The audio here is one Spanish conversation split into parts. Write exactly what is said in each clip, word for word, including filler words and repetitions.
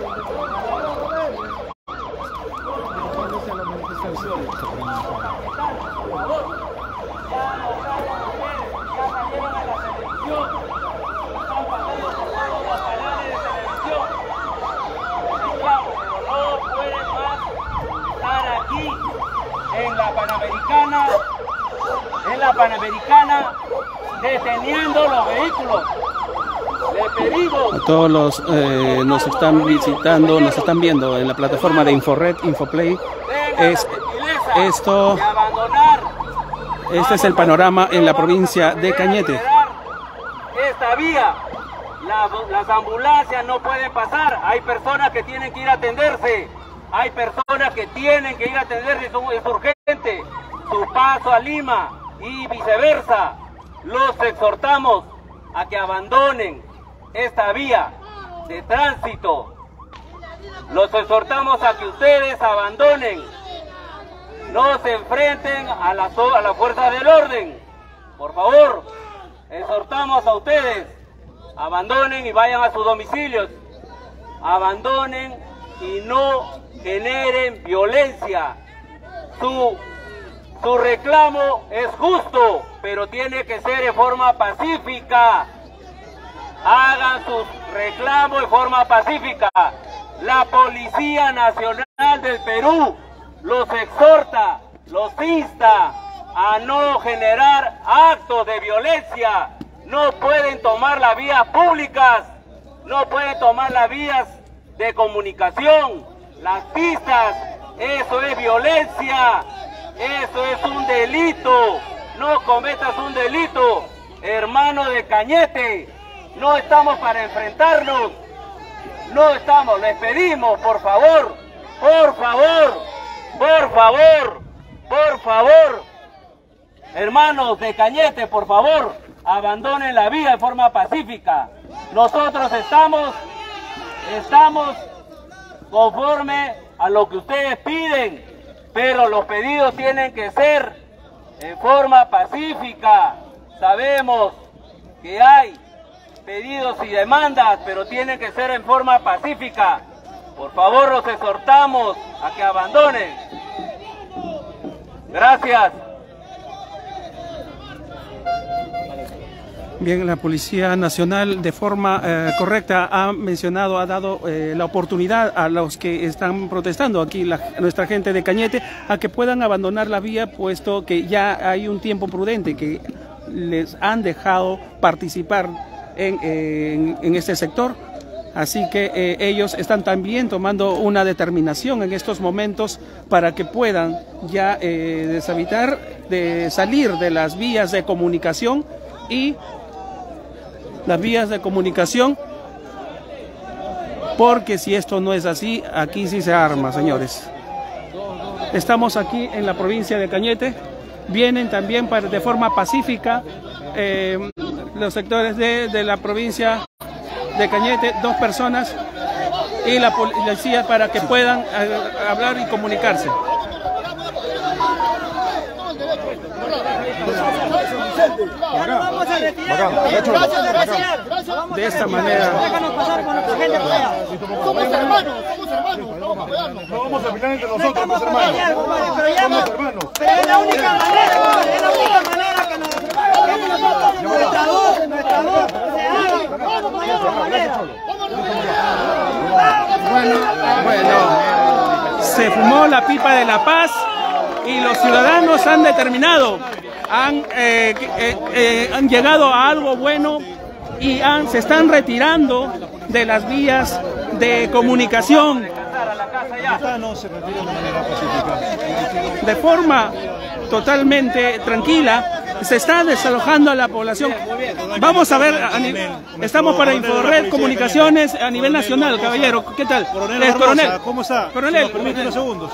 En la Panamericana, en la Panamericana, deteniendo los vehículos. Le pedimos a todos los eh, nos están visitando, nos están viendo en la plataforma de Inforred, Infoplay. Es esto, este es el panorama en la provincia de Cañete. Esta vía, la, las ambulancias no pueden pasar. Hay personas que tienen que ir a atenderse. Hay personas que tienen que ir a atenderse, es urgente su paso a Lima y viceversa. Los exhortamos a que abandonen esta vía de tránsito. Los exhortamos a que ustedes abandonen, no se enfrenten a las a la fuerza del orden. Por favor, exhortamos a ustedes, abandonen y vayan a sus domicilios. Abandonen y no generen violencia. Su, su reclamo es justo, pero tiene que ser en forma pacífica. Hagan sus reclamos en forma pacífica. La Policía Nacional del Perú los exhorta, los insta a no generar actos de violencia. No pueden tomar las vías públicas, no pueden tomar las vías de comunicación, las pistas. Eso es violencia, eso es un delito. No cometas un delito, hermano de Cañete. No estamos para enfrentarnos, no estamos, les pedimos, por favor, por favor, por favor, por favor, hermanos de Cañete, por favor, abandonen la vía de forma pacífica. Nosotros estamos, estamos conforme a lo que ustedes piden, pero los pedidos tienen que ser en forma pacífica. Sabemos que hay pedidos y demandas, pero tienen que ser en forma pacífica. Por favor, los exhortamos a que abandonen. Gracias. Bien, la Policía Nacional de forma eh, correcta ha mencionado, ha dado eh, la oportunidad a los que están protestando aquí, la, nuestra gente de Cañete, a que puedan abandonar la vía, puesto que ya hay un tiempo prudente que les han dejado participar en, en, en este sector. Así que eh, ellos están también tomando una determinación en estos momentos para que puedan ya eh, deshabitar, de salir de las vías de comunicación y las vías de comunicación, porque si esto no es así, aquí sí se arma, señores. Estamos aquí en la provincia de Cañete, vienen también para, de forma pacífica eh, los sectores de, de la provincia de Cañete, dos personas y la policía para que puedan eh, hablar y comunicarse. De esta manera. Somos hermanos, somos hermanos, vamos a apoyarnos. No vamos a pelear entre nosotros, somos hermanos. Somos hermanos. Pero es la única manera, es la única manera que nos... Nuestra voz, nuestra voz, se haga. Bueno, bueno, se fumó la pipa de la paz y los ciudadanos han determinado, han, eh, eh, eh, han llegado a algo bueno y han, se están retirando de las vías de comunicación de forma totalmente tranquila. Se está desalojando a la población. Vamos a ver, a nivel, estamos para Inforred Comunicaciones a nivel nacional, caballero. ¿Qué tal? Coronel, eh, coronel. ¿Cómo está? Coronel, permite unos segundos.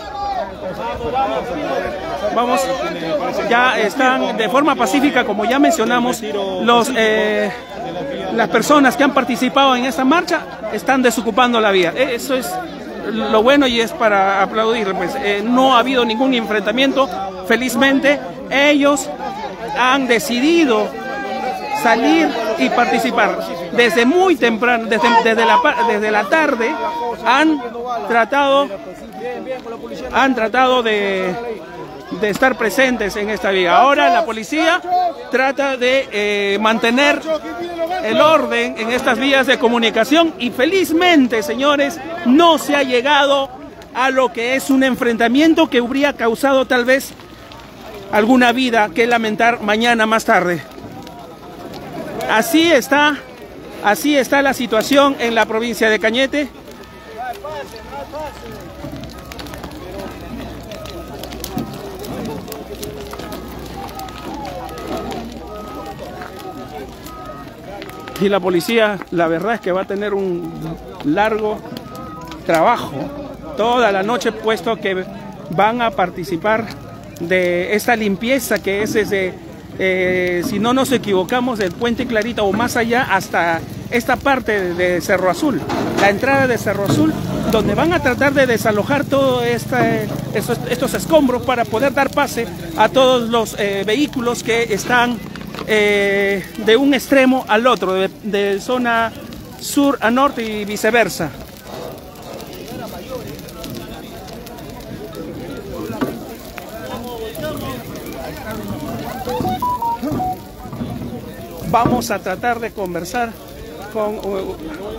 Vamos, ya están de forma pacífica, como ya mencionamos, los eh, las personas que han participado en esta marcha están desocupando la vía. Eso es lo bueno y es para aplaudir. Pues eh, no ha habido ningún enfrentamiento, felizmente. Ellos han decidido salir y participar. desde muy temprano, desde, desde, la, desde la tarde, han tratado, han tratado de, de estar presentes en esta vía. Ahora la policía trata de eh, mantener el orden en estas vías de comunicación y felizmente, señores, no se ha llegado a lo que es un enfrentamiento que habría causado tal vez alguna vida que lamentar mañana más tarde. Así está, así está la situación en la provincia de Cañete. Y la policía, la verdad es que va a tener un largo trabajo toda la noche, puesto que van a participar de esta limpieza que es desde, eh, si no nos equivocamos, del Puente Clarita o más allá hasta esta parte de Cerro Azul, la entrada de Cerro Azul, donde van a tratar de desalojar todos este, estos, estos escombros para poder dar pase a todos los eh, vehículos que están eh, de un extremo al otro, de, de zona sur a norte y viceversa. Vamos a tratar de conversar con... Uh,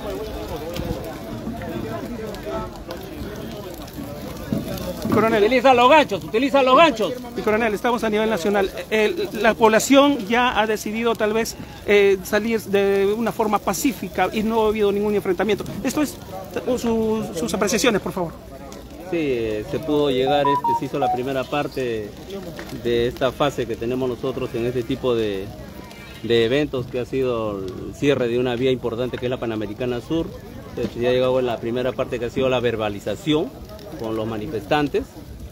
coronel. Utiliza los ganchos, utiliza los ganchos. Y coronel, estamos a nivel nacional. El, la población ya ha decidido tal vez eh, salir de una forma pacífica y no ha habido ningún enfrentamiento. Esto es su, sus apreciaciones, por favor. Sí, se pudo llegar, este, se hizo la primera parte de esta fase que tenemos nosotros en este tipo de... de eventos, que ha sido el cierre de una vía importante que es la Panamericana Sur. Entonces, ya ha llegado en la primera parte que ha sido la verbalización con los manifestantes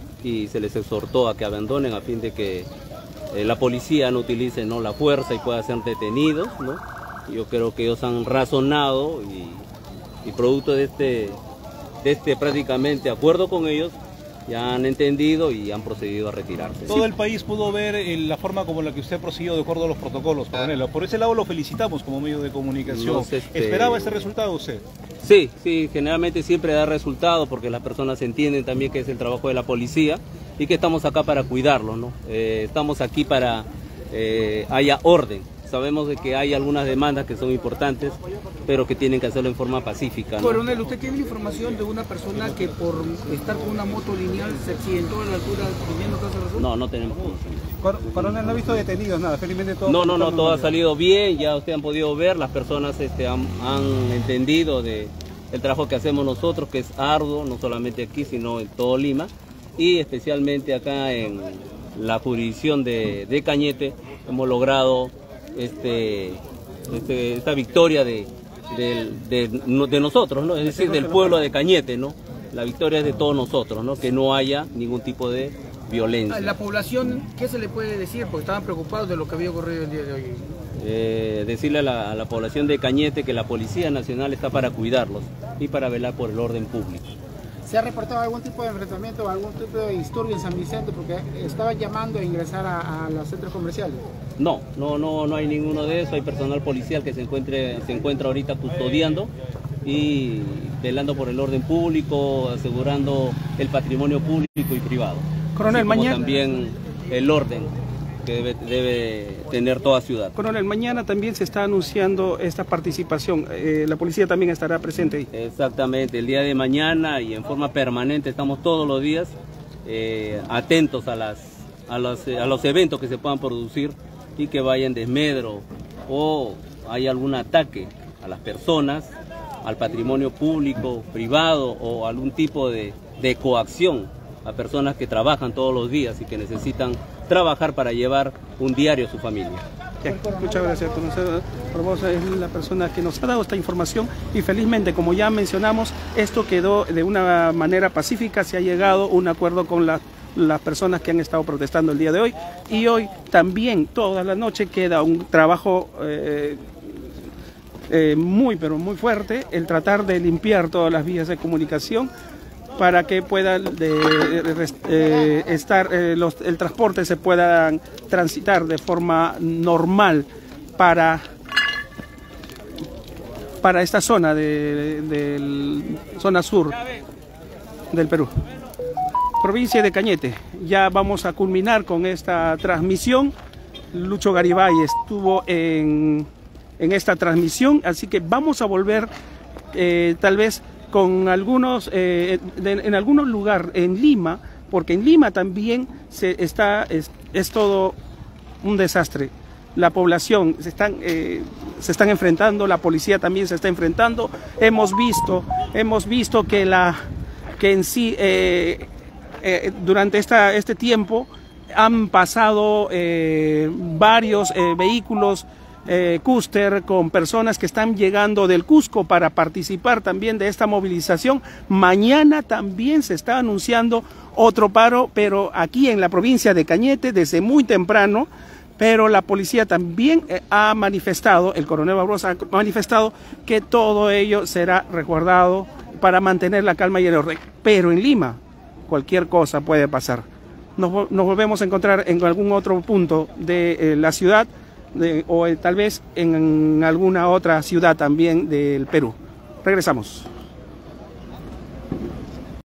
y se les exhortó a que abandonen a fin de que eh, la policía no utilice, ¿no?, la fuerza y pueda ser detenidos, ¿no? Yo creo que ellos han razonado y, y producto de este, de este prácticamente acuerdo con ellos, ya han entendido y han procedido a retirarse. Todo el país pudo ver eh, la forma como la que usted prosiguió de acuerdo a los protocolos, coronel. Por ese lado lo felicitamos como medio de comunicación. Nos, este... ¿Esperaba este resultado usted? Sí, sí, generalmente siempre da resultado porque las personas entienden también que es el trabajo de la policía y que estamos acá para cuidarlo, ¿no? Eh, estamos aquí para eh, haya orden. Sabemos de que hay algunas demandas que son importantes, pero que tienen que hacerlo en forma pacífica, ¿no? Coronel, ¿usted tiene información de una persona que por estar con una moto lineal se accidentó a la altura viniendo a Casa Azul? No, no tenemos conocimiento. Coronel, no ha visto detenidos, nada, felizmente todo... No, no, no, todo ha salido bien, ya ustedes han podido ver, las personas este, han, han entendido de el trabajo que hacemos nosotros, que es arduo, no solamente aquí, sino en todo Lima, y especialmente acá en la jurisdicción de, de Cañete, hemos logrado... Este, este, esta victoria de, de, de, de nosotros, ¿no? Es decir, del pueblo de Cañete, ¿no? La victoria es de todos nosotros, ¿no? Que no haya ningún tipo de violencia. A la población, ¿qué se le puede decir? Porque estaban preocupados de lo que había ocurrido el día de hoy. Eh, decirle a la, a la población de Cañete que la Policía Nacional está para cuidarlos y para velar por el orden público. ¿Se ha reportado algún tipo de enfrentamiento o algún tipo de disturbio en San Vicente? Porque estaban llamando a ingresar a, a los centros comerciales. No, no, no, no hay ninguno de eso. Hay personal policial que se encuentre, se encuentra ahorita custodiando y velando por el orden público, asegurando el patrimonio público y privado. Coronel, mañana también el orden que debe, debe tener toda ciudad. Coronel, mañana también se está anunciando esta participación. Eh, la policía también estará presente ahí. Exactamente, el día de mañana y en forma permanente estamos todos los días eh, atentos a, las, a, los, a los eventos que se puedan producir y que vaya en desmedro o hay algún ataque a las personas, al patrimonio público, privado o algún tipo de, de coacción a personas que trabajan todos los días y que necesitan trabajar para llevar un diario a su familia. Bien, muchas gracias. Barbosa es la persona que nos ha dado esta información y felizmente, como ya mencionamos, esto quedó de una manera pacífica, se ha llegado a un acuerdo con la las personas que han estado protestando el día de hoy y hoy también toda la noche queda un trabajo eh, eh, muy pero muy fuerte, el tratar de limpiar todas las vías de comunicación para que puedan de, de, eh, estar eh, los, el transporte se pueda transitar de forma normal para para esta zona de, de, de zona sur del Perú. Provincia de Cañete. Ya vamos a culminar con esta transmisión. Lucho Garibay estuvo en, en esta transmisión, así que vamos a volver eh, tal vez con algunos, eh, de, en algunos lugares en Lima, porque en Lima también se está, es, es todo un desastre. La población se están, eh, se están enfrentando, la policía también se está enfrentando. Hemos visto, hemos visto que, la, que en sí, eh, eh, durante esta, este tiempo, han pasado eh, varios eh, vehículos eh, Custer con personas que están llegando del Cusco para participar también de esta movilización. Mañana también se está anunciando otro paro, pero aquí en la provincia de Cañete desde muy temprano, pero la policía también eh, ha manifestado, el coronel Barbosa ha manifestado que todo ello será resguardado para mantener la calma y el orden. Pero en Lima cualquier cosa puede pasar. Nos, nos volvemos a encontrar en algún otro punto de eh, la ciudad de, o eh, tal vez en alguna otra ciudad también del Perú. Regresamos.